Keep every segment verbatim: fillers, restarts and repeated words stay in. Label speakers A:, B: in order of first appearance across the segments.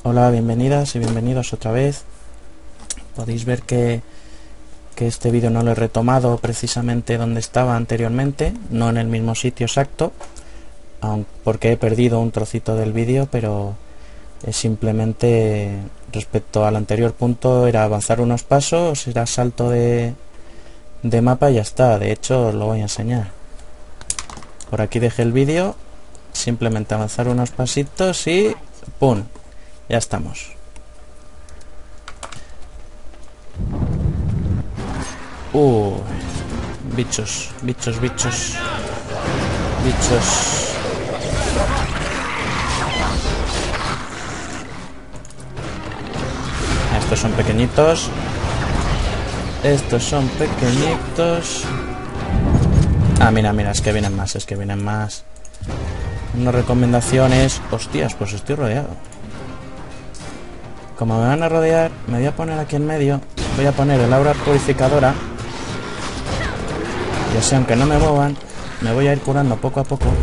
A: Hola, bienvenidas y bienvenidos otra vez. Podéis ver que, que este vídeo no lo he retomado precisamente donde estaba anteriormente, no en el mismo sitio exacto, aun porque he perdido un trocito del vídeo, pero es simplemente respecto al anterior punto, era avanzar unos pasos, era salto de, de mapa y ya está. De hecho, os lo voy a enseñar. Por aquí dejé el vídeo, simplemente avanzar unos pasitos y ¡pum! Ya estamos. Uh, bichos, bichos, bichos, bichos. Estos son pequeñitos. Estos son pequeñitos. Ah, mira, mira, es que vienen más, es que vienen más. Una recomendación es... Hostias, pues estoy rodeado. Como me van a rodear, me voy a poner aquí en medio. Voy a poner el aura purificadora. Y así, aunque no me muevan, me voy a ir curando poco a poco.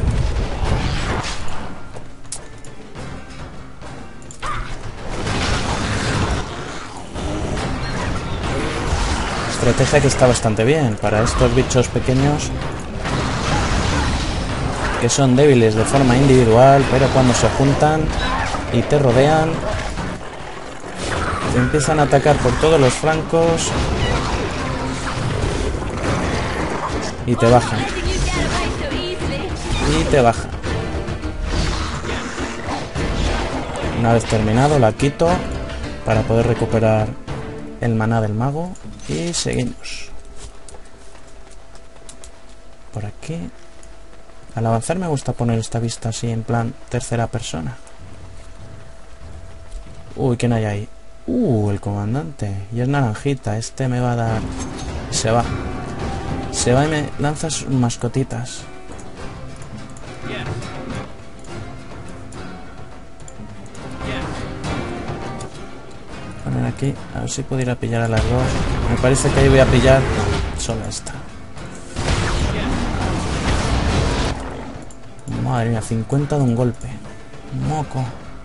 A: Estrategia que está bastante bien para estos bichos pequeños, que son débiles de forma individual, pero cuando se juntan y te rodean, te empiezan a atacar por todos los flancos y te bajan. Y te bajan. Una vez terminado, la quito para poder recuperar el maná del mago. Y seguimos. Por aquí. Al avanzar me gusta poner esta vista así en plan tercera persona. Uy, ¿quién hay ahí? Uh, el comandante. Y es naranjita. Este me va a dar... Se va. Se va y me lanza sus mascotitas. Poner aquí. A ver si puedo ir a pillar a las dos. Me parece que ahí voy a pillar solo esta. Madre mía, cincuenta de un golpe. Moco.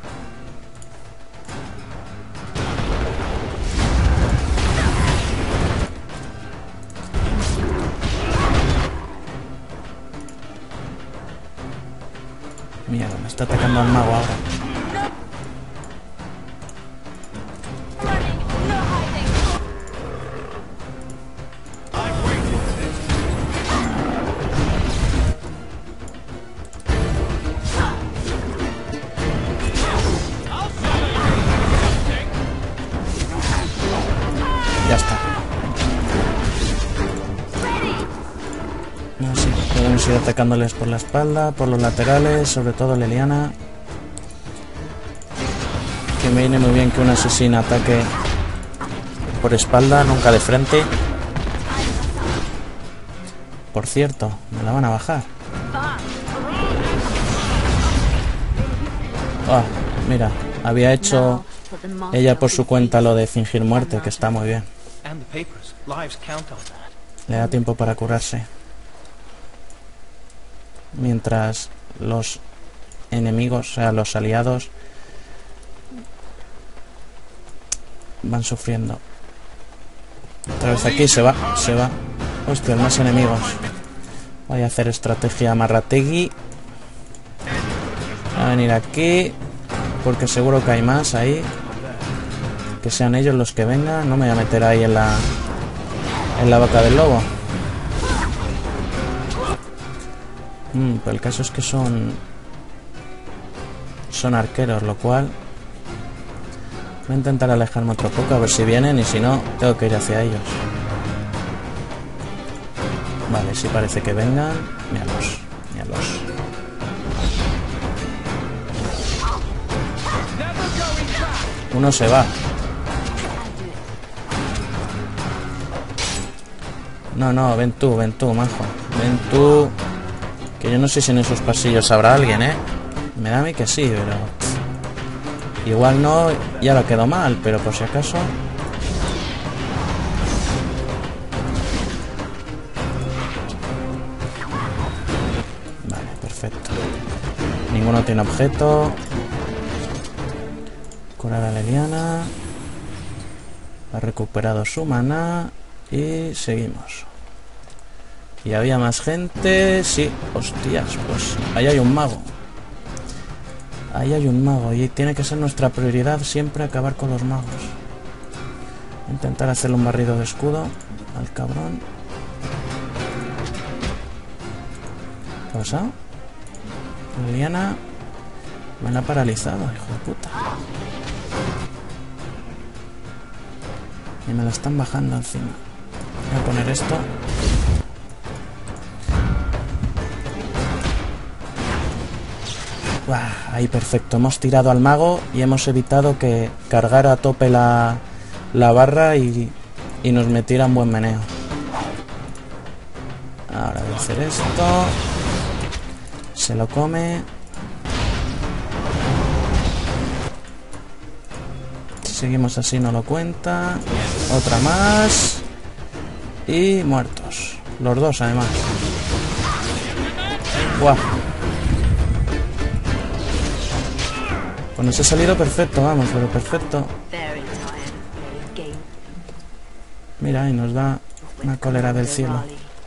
A: Mierda, me está atacando al mago ahora. Ya está. Así podemos ir atacándoles por la espalda, por los laterales, sobre todo Leliana. Que me viene muy bien que un asesino ataque por espalda, nunca de frente. Por cierto, me la van a bajar. Ah, mira, había hecho ella por su cuenta lo de fingir muerte, que está muy bien. Le da tiempo para curarse. Mientras los enemigos, o sea, los aliados, van sufriendo. Otra vez aquí, se va, se va. Hostia, más enemigos. Voy a hacer estrategia Marrategui. Voy a venir aquí, porque seguro que hay más ahí. Que sean ellos los que vengan. No me voy a meter ahí en la en la boca del lobo. Mm, pero el caso es que son son arqueros, lo cual voy a intentar alejarme otro poco a ver si vienen, y si no, tengo que ir hacia ellos. Vale, sí parece que vengan. Míralos, míralos. Uno se va. No, no, ven tú, ven tú, majo. Ven tú. Que yo no sé si en esos pasillos habrá alguien, ¿eh? Me da a mí que sí, pero... Igual no, ya lo quedó mal, pero por si acaso... Vale, perfecto. Ninguno tiene objeto. Curar a Leliana. Ha recuperado su maná. Y seguimos. Y había más gente. Sí, hostias, pues ahí hay un mago. Ahí hay un mago. Y tiene que ser nuestra prioridad siempre acabar con los magos. Intentar hacerle un barrido de escudo al cabrón. ¿Qué ha pasado? Liliana me la ha paralizado, hijo de puta. Y me la están bajando encima. Voy a poner esto. Buah, ahí perfecto. Hemos tirado al mago y hemos evitado que cargara a tope la, la barra y, y nos metiera un buen meneo. Ahora voy a hacer esto. Se lo come. Si seguimos así no lo cuenta. Otra más. Y muertos. Los dos además. Buah. Pues nos ha salido perfecto, vamos, pero perfecto. Mira, y nos da una cólera del cielo.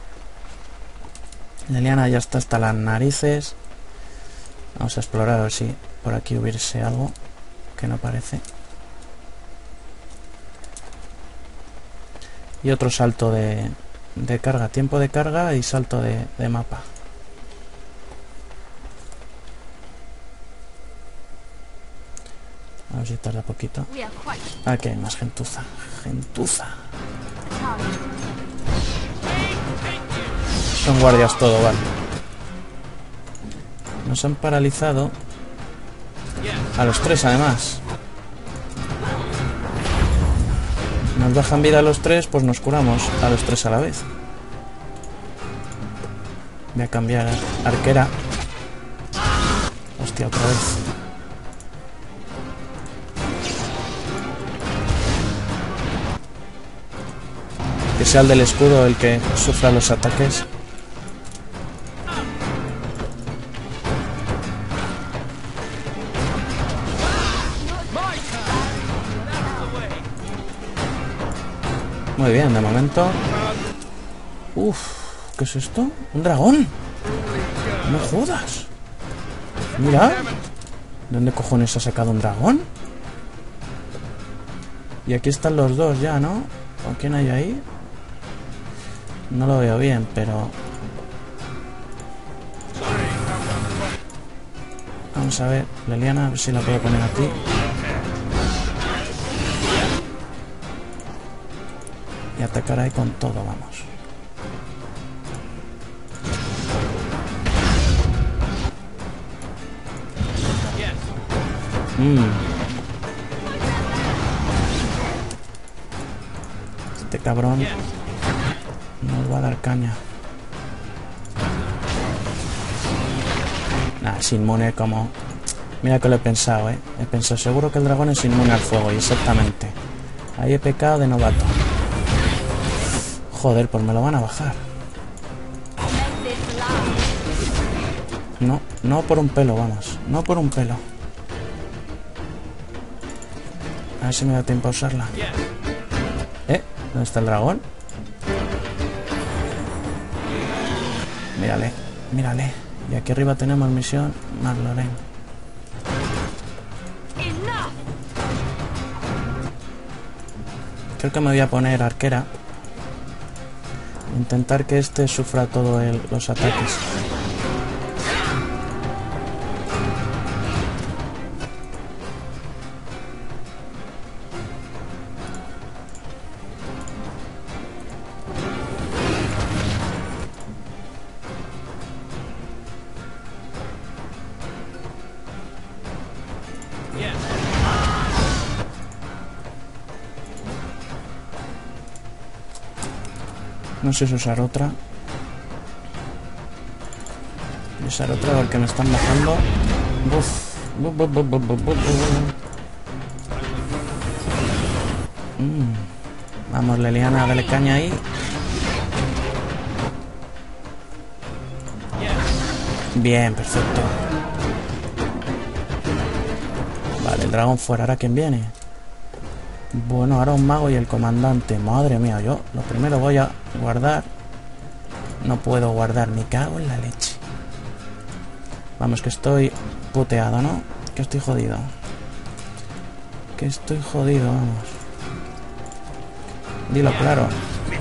A: Leliana ya está hasta las narices. Vamos a explorar a ver si por aquí hubiese algo que no parece. Y otro salto de, de carga, tiempo de carga y salto de, de mapa. A ver si tarda poquito. Aquí hay más gentuza. Gentuza. Son guardias todo, vale. Nos han paralizado. A los tres además. Nos bajan vida a los tres, pues nos curamos a los tres a la vez. Voy a cambiar a arquera. Hostia, otra vez. Que sea el del escudo el que sufra los ataques. Muy bien, de momento. Uf, ¿qué es esto? ¿Un dragón? No jodas. Mira. ¿De dónde cojones ha sacado un dragón? Y aquí están los dos ya, ¿no? ¿O quién hay ahí? No lo veo bien, pero... Vamos a ver, Leliana, a ver si la puedo poner aquí. Y atacar ahí con todo, vamos. Mm. Este cabrón nos va a dar caña. Nah, es inmune como... Mira que lo he pensado, eh. He pensado, seguro que el dragón es inmune al fuego. Y exactamente. Ahí he pecado de novato. Joder, pues me lo van a bajar. No, no por un pelo, vamos. No por un pelo. A ver si me da tiempo a usarla. ¿Eh? ¿Dónde está el dragón? Mírale, mírale. Y aquí arriba tenemos misión Marloren. Creo que me voy a poner arquera. Intentar que este sufra todos los ataques. No sé si usar otra. Usar otra porque me están bajando. Uf. Buf, buf, buf, buf, buf, buf. Mm. Vamos, Leliana, dale caña ahí. Bien, perfecto. Vale, el dragón fuera. ¿Ahora quién viene? Bueno, ahora un mago y el comandante. Madre mía, yo lo primero voy a guardar. No puedo guardar, me cago en la leche. Vamos, que estoy puteado, ¿no? Que estoy jodido. Que estoy jodido, vamos. Dilo claro.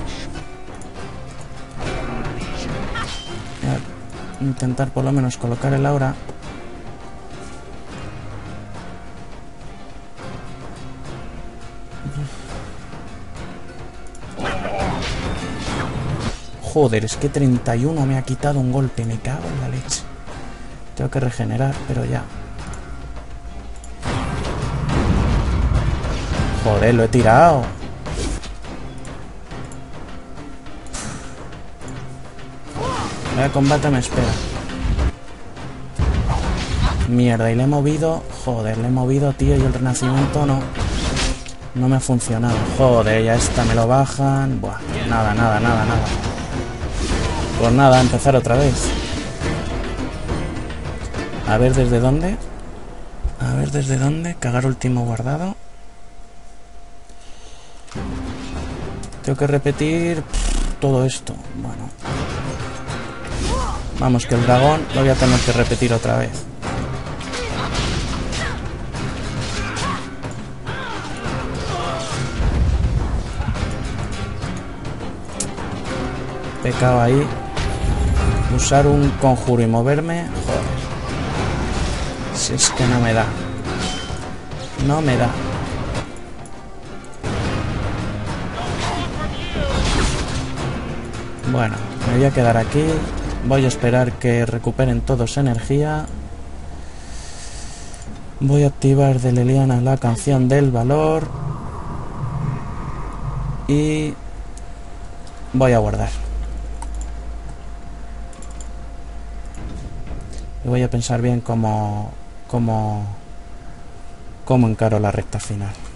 A: Voy a intentar por lo menos colocar el aura. Joder, es que treinta y uno me ha quitado un golpe. Me cago en la leche. Tengo que regenerar, pero ya. Joder, lo he tirado. Vaya combate me espera. Mierda, y le he movido. Joder, le he movido, tío, y el renacimiento no. No me ha funcionado. Joder, ya esta me lo bajan. Buah, nada, nada, nada, nada. Pues nada, empezar otra vez. A ver desde dónde. A ver desde dónde. Cagar último guardado. Tengo que repetir todo esto. Bueno. Vamos, que el dragón lo voy a tener que repetir otra vez. Pecado ahí. Usar un conjuro y moverme. Joder. Si es que no me da. No me da. Bueno, me voy a quedar aquí. Voy a esperar que recuperen todos energía. Voy a activar de Leliana la canción del valor. Y voy a guardar. Y voy a pensar bien cómo, cómo, cómo encaro la recta final.